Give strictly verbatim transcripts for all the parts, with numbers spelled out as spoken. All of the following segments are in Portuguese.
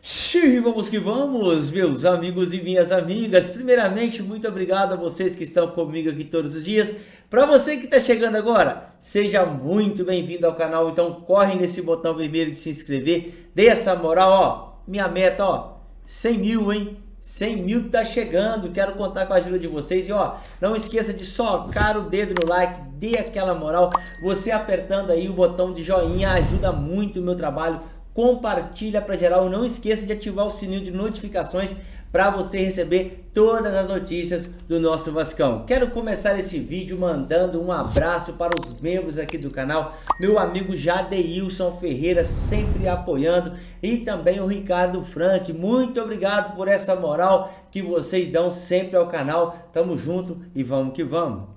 Sim, vamos que vamos, meus amigos e minhas amigas. Primeiramente, muito obrigado a vocês que estão comigo aqui todos os dias. Para você que está chegando agora, seja muito bem-vindo ao canal. Então corre nesse botão vermelho de se inscrever, dê essa moral, ó. Minha meta, ó, cem mil, hein? cem mil tá chegando, quero contar com a ajuda de vocês. E ó, não esqueça de socar o dedo no like, dê aquela moral. Você apertando aí o botão de joinha ajuda muito o meu trabalho. Compartilha para geral, não esqueça de ativar o sininho de notificações para você receber todas as notícias do nosso Vascão. Quero começar esse vídeo mandando um abraço para os membros aqui do canal, meu amigo Jadeilson Ferreira sempre apoiando, e também o Ricardo Frank. Muito obrigado por essa moral que vocês dão sempre ao canal. Tamo junto e vamos que vamos.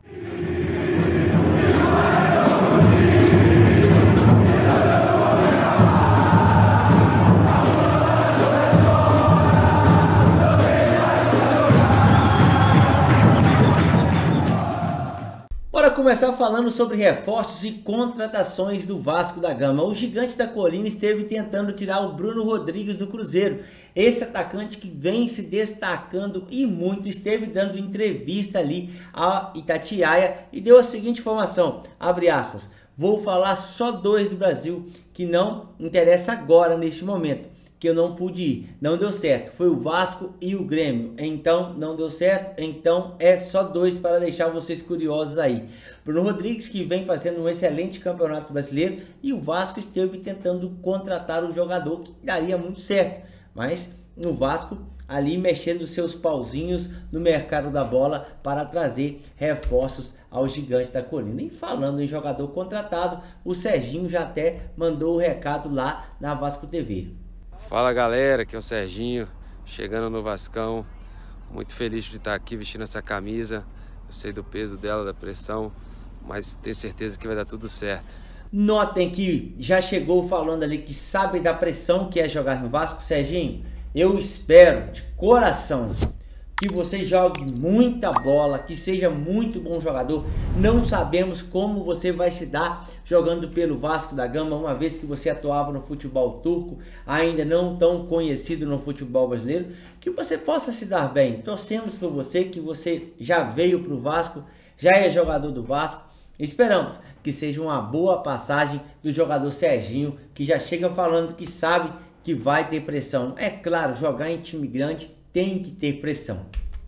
Bora começar falando sobre reforços e contratações do Vasco da Gama. O Gigante da Colina esteve tentando tirar o Bruno Rodrigues do Cruzeiro. Esse atacante que vem se destacando e muito, esteve dando entrevista ali a Itatiaia e deu a seguinte informação, abre aspas, vou falar só dois do Brasil que não interessa agora neste momento, que eu não pude ir, não deu certo, foi o Vasco e o Grêmio, então não deu certo, então é só dois para deixar vocês curiosos aí. Bruno Rodrigues, que vem fazendo um excelente campeonato brasileiro, e o Vasco esteve tentando contratar o jogador que daria muito certo, mas o Vasco ali mexendo seus pauzinhos no mercado da bola para trazer reforços ao Gigante da Colina. E falando em jogador contratado, o Serginho já até mandou o recado lá na Vasco T V. Fala galera, aqui é o Serginho, chegando no Vascão, muito feliz de estar aqui vestindo essa camisa. Eu sei do peso dela, da pressão, mas tenho certeza que vai dar tudo certo. Notem que já chegou falando ali que sabe da pressão que é jogar no Vasco. Serginho, eu espero de coração que você jogue muita bola, que seja muito bom jogador. Não sabemos como você vai se dar jogando pelo Vasco da Gama, uma vez que você atuava no futebol turco, ainda não tão conhecido no futebol brasileiro, que você possa se dar bem. Torcemos por você, que você já veio para o Vasco, já é jogador do Vasco. Esperamos que seja uma boa passagem do jogador Serginho, que já chega falando que sabe que vai ter pressão. É claro, jogar em time grande tem que ter pressão.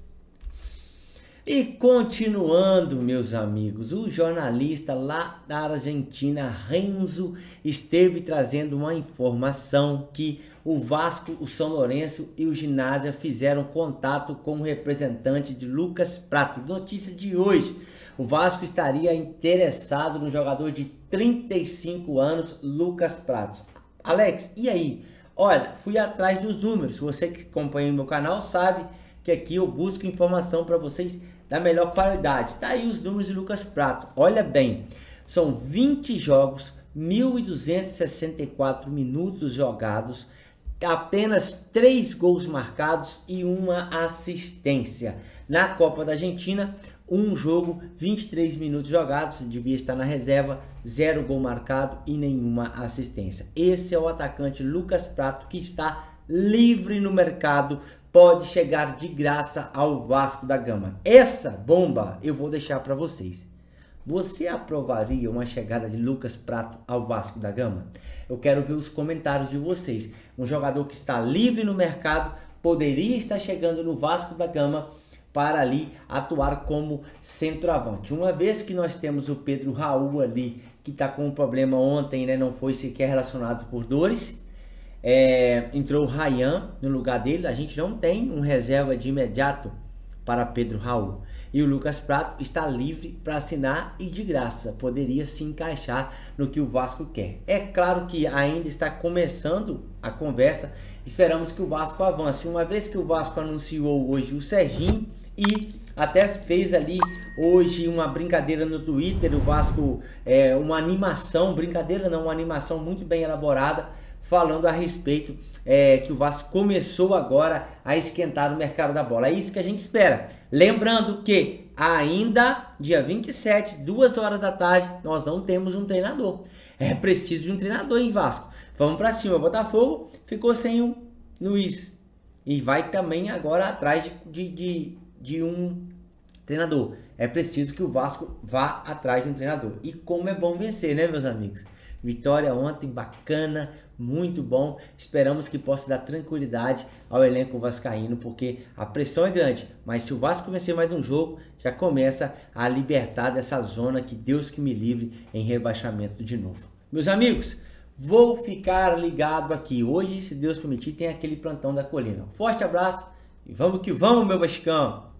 E continuando, meus amigos, o jornalista lá da Argentina, Renzo, esteve trazendo uma informação que o Vasco, o São Lourenço e o Ginásio fizeram contato com o representante de Lucas Prato. Notícia de hoje, o Vasco estaria interessado no jogador de trinta e cinco anos, Lucas Prato. Alex, e aí? Olha, fui atrás dos números. Você que acompanha o meu canal sabe que aqui eu busco informação para vocês da melhor qualidade. Tá aí os números de Lucas Prato. Olha bem, são vinte jogos, mil duzentos e sessenta e quatro minutos jogados, apenas três gols marcados e uma assistência. Na Copa da Argentina, um jogo, vinte e três minutos jogados, devia estar na reserva, zero gol marcado e nenhuma assistência. Esse é o atacante Lucas Prato, que está livre no mercado, pode chegar de graça ao Vasco da Gama. Essa bomba eu vou deixar para vocês. Você aprovaria uma chegada de Lucas Prato ao Vasco da Gama? Eu quero ver os comentários de vocês. Um jogador que está livre no mercado, poderia estar chegando no Vasco da Gama para ali atuar como centroavante. Uma vez que nós temos o Pedro Raul ali, que está com um problema ontem, né, não foi sequer relacionado por dores. É, entrou o Ryan no lugar dele. A gente não tem um reserva de imediato para Pedro Raul. E o Lucas Prato está livre para assinar e de graça. Poderia se encaixar no que o Vasco quer. É claro que ainda está começando a conversa. Esperamos que o Vasco avance. Uma vez que o Vasco anunciou hoje o Serginho e até fez ali hoje uma brincadeira no Twitter, o Vasco, é, uma animação, brincadeira não, uma animação muito bem elaborada, falando a respeito é, que o Vasco começou agora a esquentar o mercado da bola. É isso que a gente espera. Lembrando que ainda dia vinte e sete, duas horas da tarde, nós não temos um treinador. É preciso de um treinador em Vasco. Vamos para cima. O Botafogo ficou sem um Luiz. E vai também agora atrás de, de, de, de um treinador. É preciso que o Vasco vá atrás de um treinador. E como é bom vencer, né, meus amigos? Vitória ontem, bacana, muito bom. Esperamos que possa dar tranquilidade ao elenco vascaíno, porque a pressão é grande. Mas se o Vasco vencer mais um jogo, já começa a libertar dessa zona que Deus que me livre em rebaixamento de novo. Meus amigos, vou ficar ligado aqui. Hoje, se Deus permitir, tem aquele plantão da colina. Forte abraço e vamos que vamos, meu Vascão!